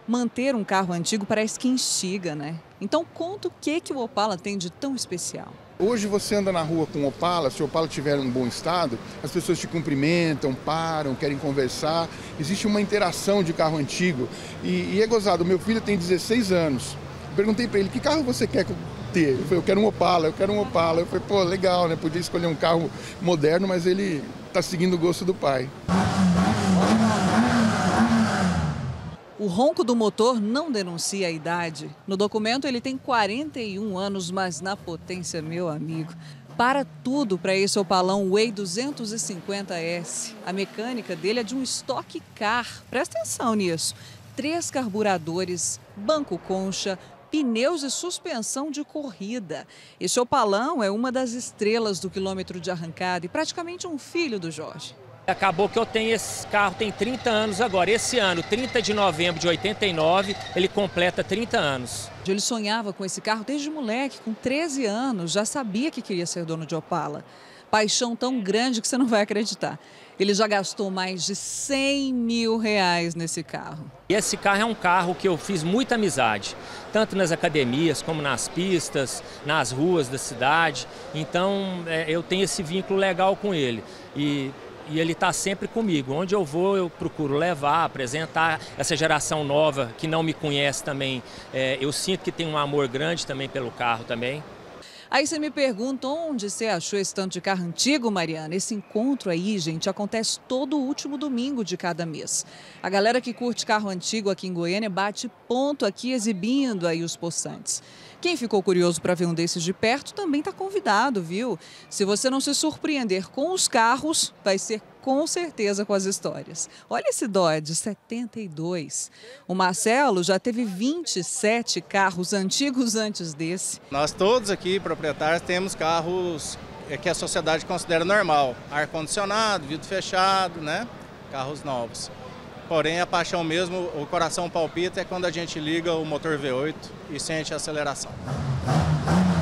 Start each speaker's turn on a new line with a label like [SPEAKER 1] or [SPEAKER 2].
[SPEAKER 1] Manter um carro antigo parece que instiga, né? Então conta o que o Opala tem de tão especial.
[SPEAKER 2] Hoje você anda na rua com o Opala, se o Opala estiver em bom estado, as pessoas te cumprimentam, param, querem conversar. Existe uma interação de carro antigo. E é gozado, meu filho tem 16 anos. Perguntei para ele, que carro você quer ter? Ele falou, eu quero um Opala, eu quero um Opala. Eu falei, pô, legal, né? Podia escolher um carro moderno, mas ele está seguindo o gosto do pai.
[SPEAKER 1] O ronco do motor não denuncia a idade. No documento ele tem 41 anos, mas na potência, meu amigo. Para tudo para esse Opalão Way 250S. A mecânica dele é de um Stock Car. Presta atenção nisso. 3 carburadores, banco concha, pneus e suspensão de corrida. Esse Opalão é uma das estrelas do quilômetro de arrancada e praticamente um filho do Jorge.
[SPEAKER 3] Acabou que eu tenho esse carro, tem 30 anos agora. Esse ano, 30 de novembro de 89, ele completa 30 anos.
[SPEAKER 1] Ele sonhava com esse carro desde moleque, com 13 anos, já sabia que queria ser dono de Opala. Paixão tão grande que você não vai acreditar. Ele já gastou mais de 100 mil reais nesse carro.
[SPEAKER 3] E esse carro é um carro que eu fiz muita amizade, tanto nas academias como nas pistas, nas ruas da cidade. Então eu tenho esse vínculo legal com ele. E ele está sempre comigo. Onde eu vou, eu procuro levar, apresentar essa geração nova que não me conhece também. Eu sinto que tem um amor grande também pelo carro também.
[SPEAKER 1] Aí você me pergunta onde você achou esse tanto de carro antigo, Mariana? Esse encontro aí, gente, acontece todo último domingo de cada mês. A galera que curte carro antigo aqui em Goiânia bate ponto aqui exibindo aí os possantes. Quem ficou curioso para ver um desses de perto também está convidado, viu? Se você não se surpreender com os carros, vai ser com certeza com as histórias. Olha esse Dodge 72. O Marcelo já teve 27 carros antigos antes desse.
[SPEAKER 4] Nós todos aqui, proprietários, temos carros que a sociedade considera normal. Ar-condicionado, vidro fechado, né? Carros novos. Porém, a paixão mesmo, o coração palpita é quando a gente liga o motor V8 e sente a aceleração.